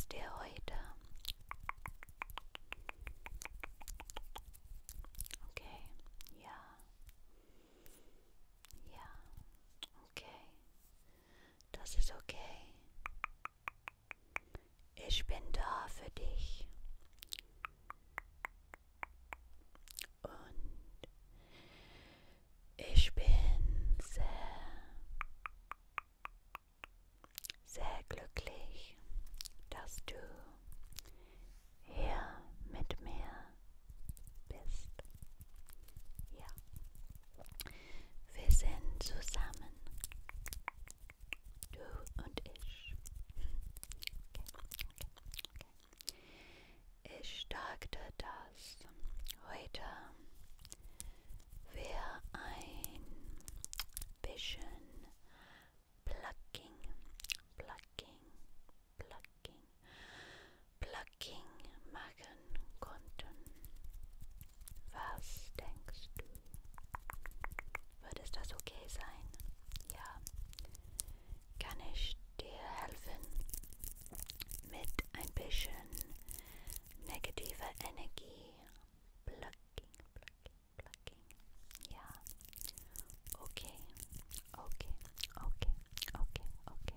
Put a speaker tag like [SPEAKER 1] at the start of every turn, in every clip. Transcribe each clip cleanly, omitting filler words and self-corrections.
[SPEAKER 1] es dir heute? Okay, ja, ja, okay, das ist okay. Ich bin da für dich und ich bin sehr glücklich, dass du hier mit mir bist. Ja, wir sind zusammen, du und ich. Okay, okay, okay. Ich dachte, dass heute wir ein bisschen Plucking, Plucking, Plucking, Plucking machen konnten. Was denkst du? Würde das okay sein? Ja. Kann ich dir helfen mit ein bisschen negativer Energie? Plucking, Plucking, Plucking. Ja. Okay, okay, okay, okay, okay.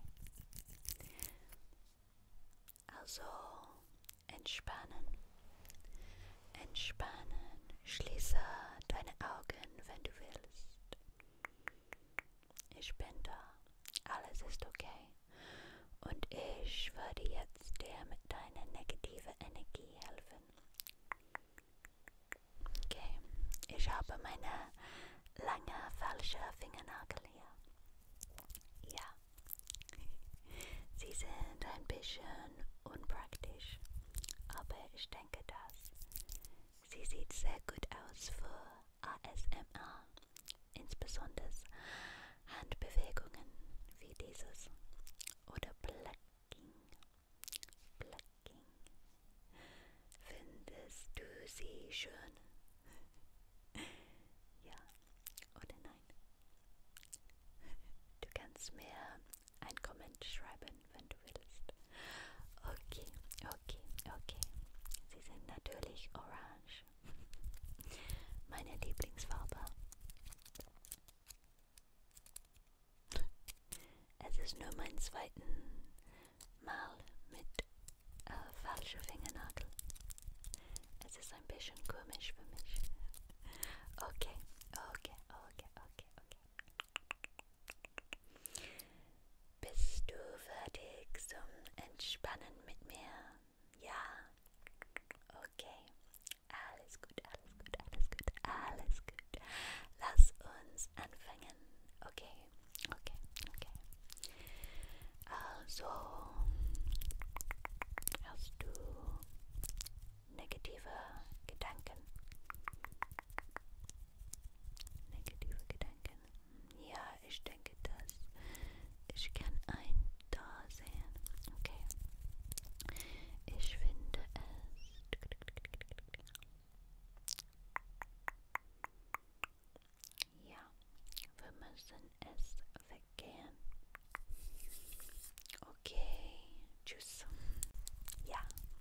[SPEAKER 1] Also entspannen, entspannen. Schließe deine Augen, wenn du willst. Ich bin da. Alles ist okay. Und ich würde jetzt dir mit deiner negativen Energie helfen. Okay. Ich habe meine lange falsche Fingernagel hier. Ja. Sie sind ein bisschen unpraktisch, aber ich denke, dass sie sieht sehr gut aus für ASMR, insbesondere Handbewegungen wie dieses oder Plucking, Plucking. Findest du sie schön? Ja oder nein? Du kannst mir ein Comment schreiben, wenn du willst. Okay, okay, okay. Sie sind natürlich orange. Meine Lieblingsfarbe. Es ist nur mein zweites Mal mit falscher Fingernagel. Es ist ein bisschen komisch für mich. Okay, okay, okay, okay, okay. Bist du fertig zum Entspannen mit mir? Ja. Okay. Alles gut, alles gut, alles gut, alles gut. Lass uns anfangen. Okay, okay, okay. Also, hast du negative Gedanken? Negative Gedanken? Ja, ich denke, dass ich kann ein da sehen. Okay. Ich finde es. Ja, wir müssen es weggehen. Okay, tschüss. Ja.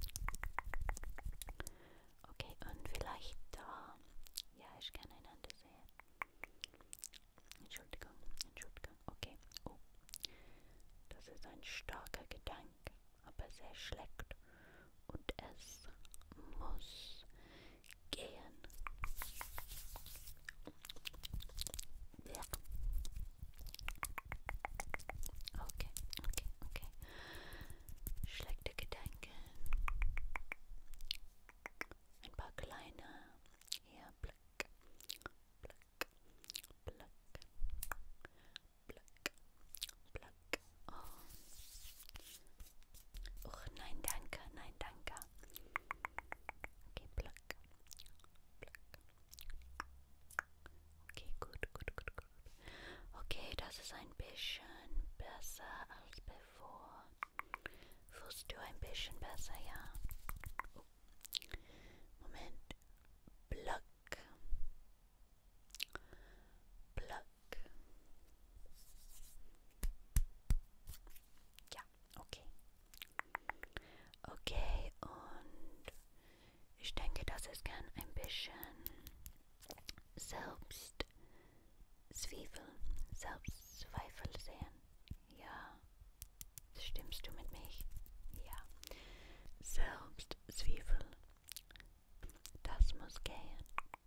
[SPEAKER 1] Okay, und vielleicht da. Ja, ich kann einander sehen. Entschuldigung, Entschuldigung. Okay. Oh, das ist ein starker Gedanke, aber sehr schlecht. Und es muss gehen. Ja. Okay, okay, okay. Schlechte Gedanken. Ein paar kleine. Hier, Blick, Blick, Blick, Blick, Blick. Oh. Och, nein, danke, nein, danke. Okay, Blick, Blick. Okay, gut, gut, gut, gut. Okay, das ist ein bisschen besser als bevor. Fühlst du ein bisschen besser, ja? Oh. Moment. Block. Block. Ja, okay. Stimmst du mit mich? Ja. Selbstzweifel. Das muss gehen.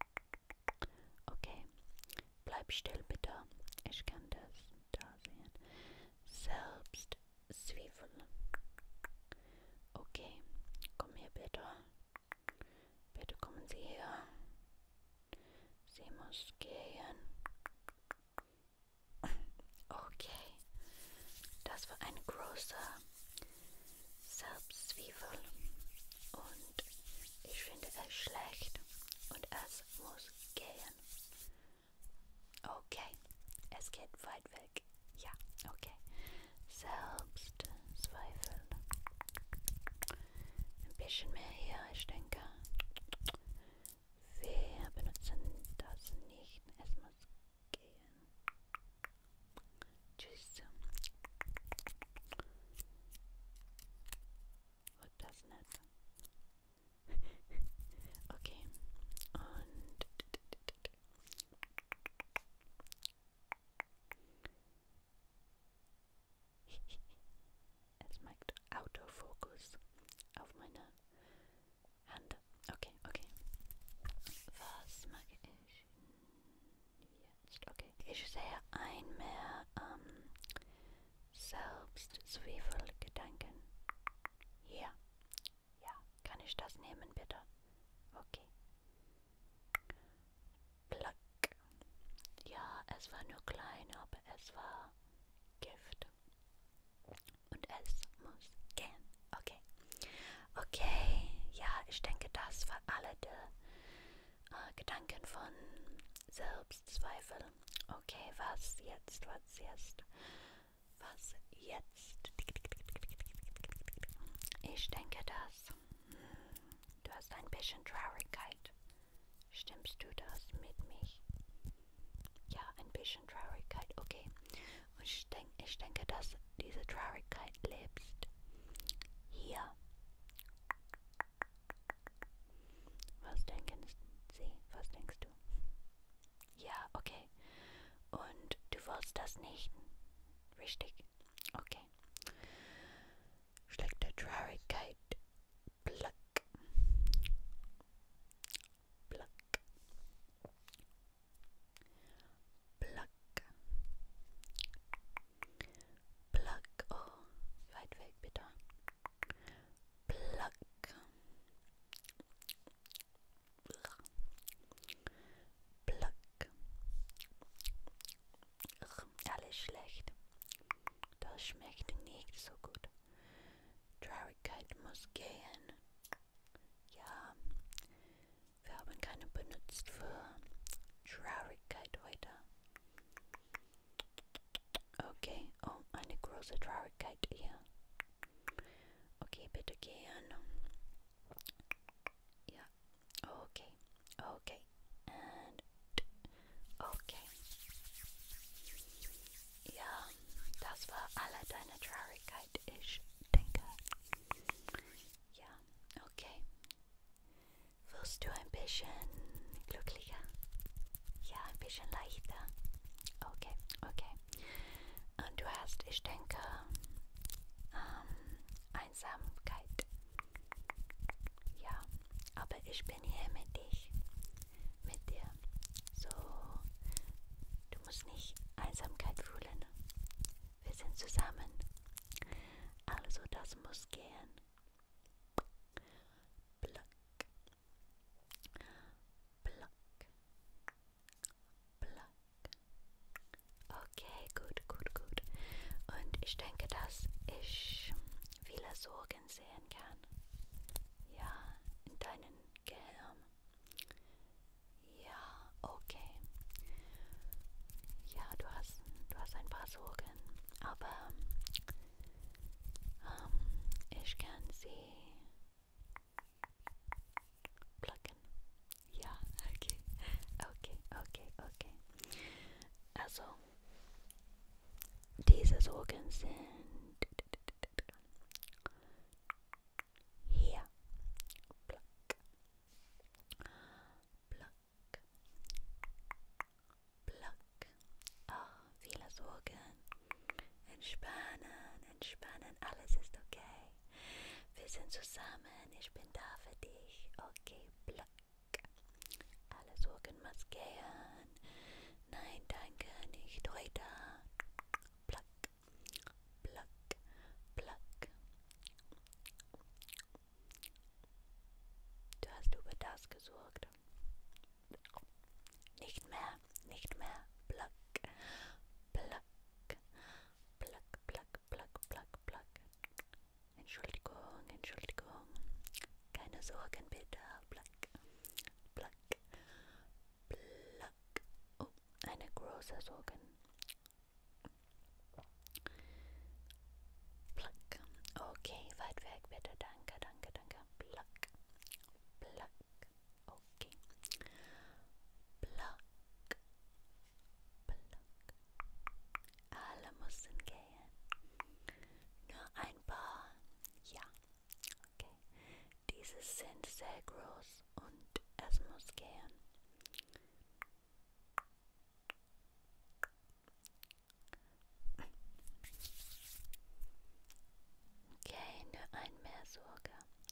[SPEAKER 1] Okay. Bleib still bitte. Ich kann das da sehen. Selbstzweifel. Okay. Komm hier bitte. Bitte kommen Sie her. Sie muss gehen. Okay. Das war ein großer Selbstzweifel. Und ich finde es schlecht. Und es muss gehen. Okay. Es geht weit weg. Ja, okay. Selbstzweifel. Ein bisschen mehr hier, ich denke. Wir benutzen das nicht. Es muss gehen. Tschüss. Wird das nicht? Okay. Und es macht Autofokus auf meine Hand. Okay, okay. Was mag ich jetzt? Okay. Ich sehe ein mehr Selbstzweifelgedanken. Hier. Ja. Kann ich das nehmen, bitte? Okay. Plack. Ja, es war nur klein, aber es war Gift. Und es muss gehen. Okay. Okay. Ja, ich denke, das war alle die Gedanken von Selbstzweifel. Okay, was jetzt? Was jetzt? Was jetzt? Ich denke, dass du hast ein bisschen Traurigkeit. Stimmst du das mit mich? Ja, ein bisschen Traurigkeit, okay. Und ich denke, dass diese Traurigkeit lebst hier. Was denken Sie? Was denkst du? Ja, okay. Und du willst das nicht, richtig? Okay. Schlechte Traurigkeit. Pluck. Pluck. Pluck. Pluck. Oh, weit weg bitte. Pluck. Pluck. Alles schlecht. Das schmeckt nicht so gut. Traurigkeit muss gehen. Ja, wir haben keine benutzt für Traurigkeit heute. Okay, oh, eine große Traurigkeit hier. Okay, bitte gehen. Ja, okay, okay. And okay. Ja, das war alle deine Traurigkeit, ich denke. Ja, okay. Wirst du ein bisschen glücklicher? Ja, ein bisschen leichter. Okay, okay. Und du hast, ich denke, Einsamkeit. Ja, aber ich bin hier mit dich, mit dir. So, du musst nicht Einsamkeit fühlen. Wir sind zusammen. Also das muss gehen. Pluck. Pluck. Pluck. Okay, gut, gut, gut. Und ich denke, dass ich viele Sorgen sehen kann. Ja, in deinem Gehirn. Ja, okay. Ja, du hast ein paar Sorgen, aber ich kann sie plucken. Ja, okay. Okay, okay, okay. Also, diese Sorgen sind hier. Pluck. Pluck. Pluck. Viele Sorgen. Entspann. zusammen, ich bin da für dich. Okay, pluck. Alle Sorgen muss gehen. Nein, danke, nicht heute. Pluck, pluck, pluck. Du hast über das gesorgt. Nicht mehr, nicht mehr. Pluck, pluck, pluck, pluck, pluck, pluck, pluck. Entschuldigung, Entschuldigung. Keine Sorgen bitte. Pluck, pluck, pluck. Oh, eine große Sorgen. Pluck. Okay, weit weg bitte. Danke, danke, danke. Pluck, pluck. Okay. Pluck, pluck. Alle müssen gehen. Nur ein paar. Ja. Okay. Diese sind sehr groß und es muss gehen. Okay, nur ein mehr Sorge.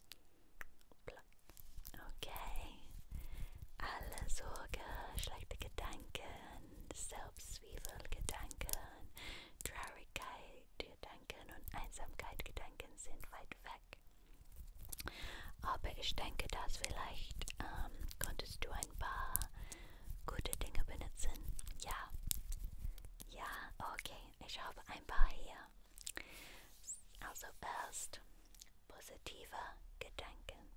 [SPEAKER 1] Okay. Alle Sorge, schlechte Gedanken, Selbstzweifelgedanken, Traurigkeit, Gedanken und Einsamkeit, Gedanken sind weit weg. Aber ich denke, dass vielleicht konntest du ein paar gute Dinge benutzen. Ja. Ja, okay. Ich habe ein paar hier. Also erst positive Gedanken.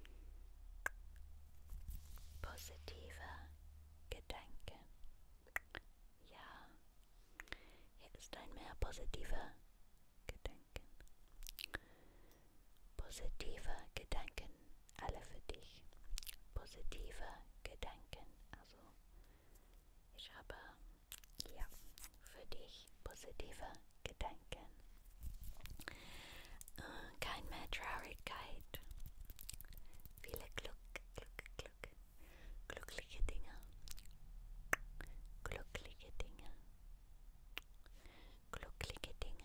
[SPEAKER 1] Positive Gedanken. Ja. Hier ist ein mehr positive Gedanken. Positive Gedanken. Alle für dich. Positive Gedanken. Also ich habe ja für dich positive Gedanken. Kein mehr Traurigkeit. Viele glückliche Dinge. Glückliche Dinge. Glückliche Dinge.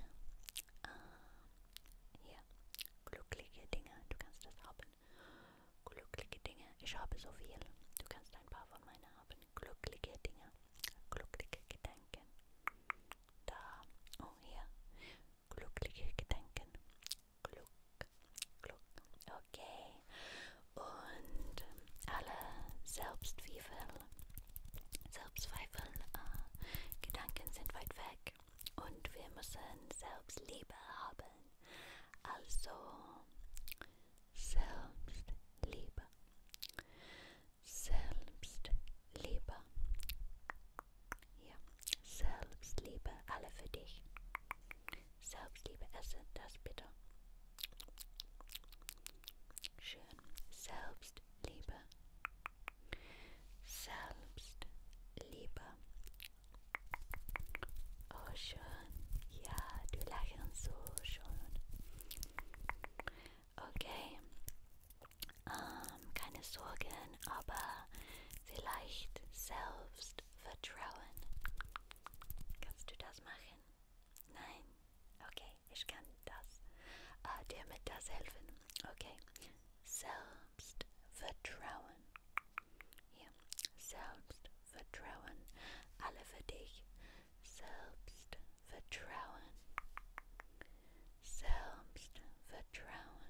[SPEAKER 1] Hier. Glückliche Dinge. Du kannst das haben. Glückliche Dinge. Ich habe so viel. Du kannst ein paar von meinen haben. Glückliche Dinge. Glückliche Gedanken. Da. Oh, hier. Glückliche Gedanken. Glück. Okay. Und alle Selbstzweifel, Gedanken sind weit weg. Und wir müssen Selbstliebe haben. Also Selbstliebe. Selbstliebe. Ja. Selbstliebe. Alle für dich. Selbstliebe, esse das bitte. Schön. Selbstliebe. Selbstliebe. Oh, schön. Ja, du lachst so schön. Okay. Keine Sorgen, aber vielleicht Selbstvertrauen. Kannst du das machen? Nein? Okay, ich kann das dir mit das helfen. Okay. Selbstvertrauen. Hier. Selbstvertrauen. Alle für dich. Selbstvertrauen. Selbstvertrauen.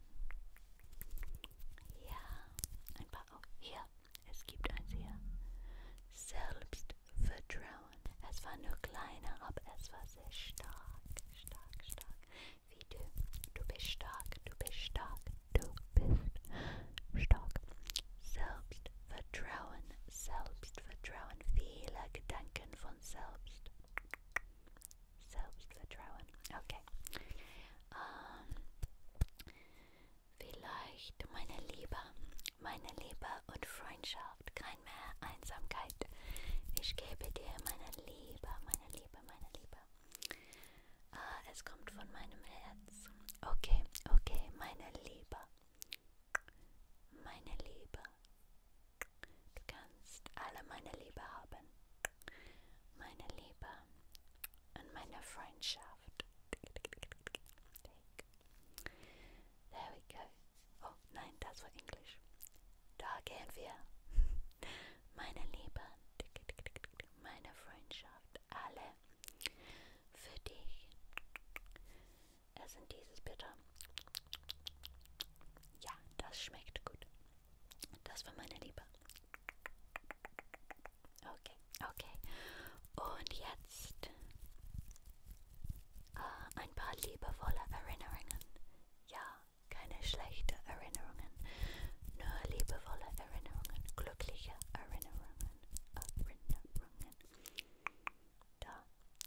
[SPEAKER 1] Ja. Ein paar. Oh, hier. Es gibt eins hier. Selbstvertrauen. Es war nur kleiner, aber es war sehr stark. Stark, stark. Wie du. Du bist stark. Du bist stark. Du bist stark. Selbstvertrauen. Selbstvertrauen. Viele Gedanken von Selbst. Selbstvertrauen. Okay. Vielleicht meine Liebe und Freundschaft, kein mehr Einsamkeit. Ich gebe dir meine Liebe, meine Liebe, meine Liebe. Es kommt von meinem Herz. Okay, okay, meine Liebe. Meine Liebe. Du kannst alle meine Liebe haben. Meine Liebe und meine Freundschaft. There we go. wir meine Liebe, meine Freundschaft, alle für dich. Essen dieses bitte. Ja, das schmeckt gut. Das war meine Liebe. Okay, okay. Und jetzt ein paar liebevolle Erinnerungen. Ja, keine schlechten Erinnerungen. Nur liebevolle Erinnerungen. Glückliche Erinnerungen. Erinnerungen. Da.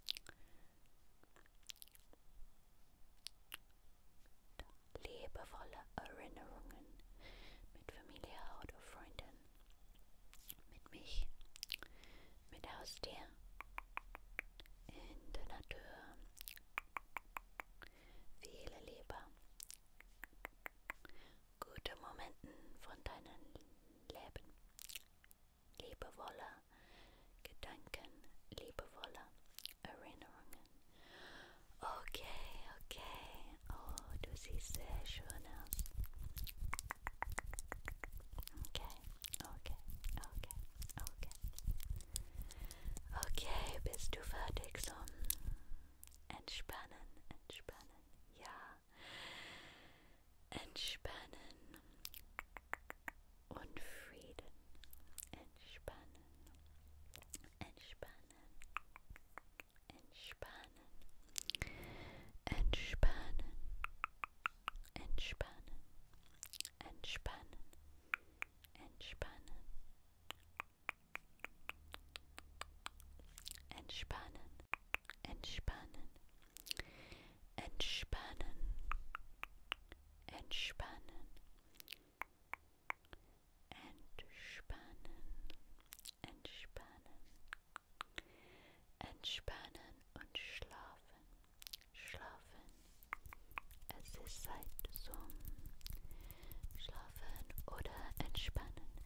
[SPEAKER 1] Liebevolle Erinnerungen mit Familie oder Freunden, mit mich, mit Haustier, in der Natur, viele Liebe, gute Momenten von deinem Leben, liebevolle Gedanken, liebevolle Erinnerungen. Okay, okay, oh, du siehst sehr schön aus. Okay, okay, okay, okay. Okay, bist du fertig zum Entspannen, Entspannen, ja. Entspannen und Frieden. Entspannen, entspannen, entspannen, entspannen, entspannen, entspannen, entspannen, entspannen, entspannen, entspannen, entspannen, entspannen, entspannen und schlafen, schlafen. Es ist Zeit zum Schlafen oder Entspannen,